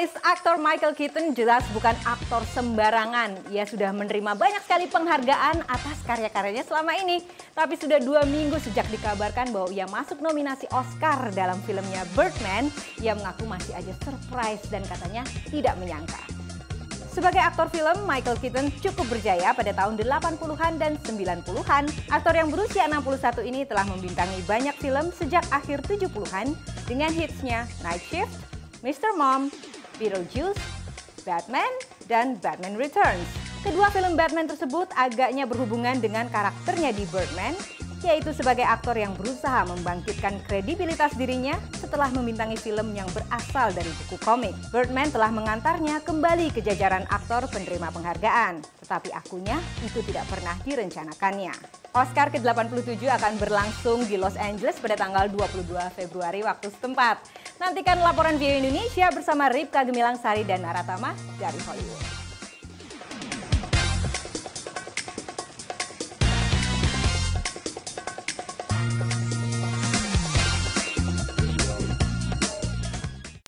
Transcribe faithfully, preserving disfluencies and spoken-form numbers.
guys, aktor Michael Keaton jelas bukan aktor sembarangan. Ia sudah menerima banyak sekali penghargaan atas karya-karyanya selama ini. Tapi sudah dua minggu sejak dikabarkan bahwa ia masuk nominasi Oscar dalam filmnya Birdman, ia mengaku masih aja surprise dan katanya tidak menyangka. Sebagai aktor film, Michael Keaton cukup berjaya pada tahun delapan puluhan dan sembilan puluhan. Aktor yang berusia enam puluh satu ini telah membintangi banyak film sejak akhir tujuh puluhan dengan hitsnya Night Shift, Mister Mom, Beetlejuice, Batman, dan Batman Returns. Kedua film Batman tersebut agaknya berhubungan dengan karakternya di Birdman, yaitu sebagai aktor yang berusaha membangkitkan kredibilitas dirinya setelah membintangi film yang berasal dari buku komik. Birdman telah mengantarnya kembali ke jajaran aktor penerima penghargaan, tetapi akunya itu tidak pernah direncanakannya. Oscar ke delapan puluh tujuh akan berlangsung di Los Angeles pada tanggal dua puluh dua Februari waktu setempat. Nantikan laporan V O Indonesia bersama Ripka Gemilang Sari dan Naratama dari Hollywood.